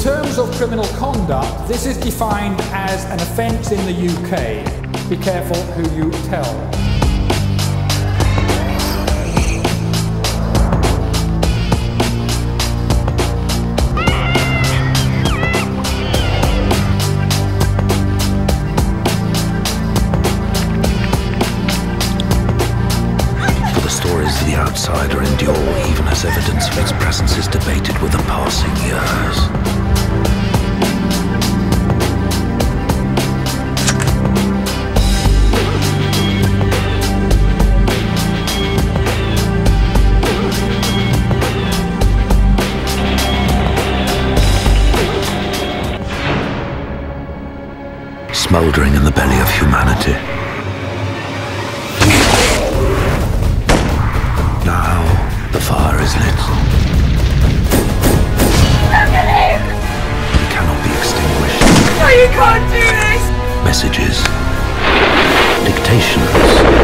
terms of criminal conduct, this is defined as an offence in the UK. Be careful who you tell. The outsider endure even as evidence of its presence is debated with the passing years. Smouldering in the belly of humanity. Now, the fire is lit. It cannot be extinguished. No, you can't do this! Messages. Dictations.